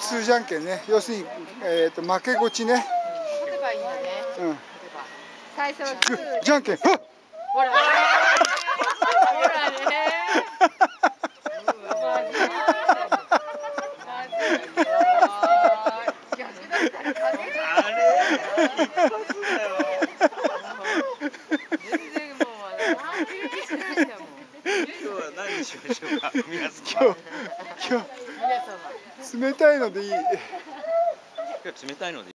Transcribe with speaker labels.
Speaker 1: 数じゃんけんね。要するに、負けごちね。
Speaker 2: 勝てばいいんだね。
Speaker 1: うん。
Speaker 2: 最初はグー。
Speaker 1: じゃんけん。
Speaker 2: ほら。ほらね。逆だったら勝てる。あれ。全然もう何にしないんだもん。今日は何にしましょうか、皆様。
Speaker 1: 今日冷たいのでいい。
Speaker 2: 今日冷たいのでいい。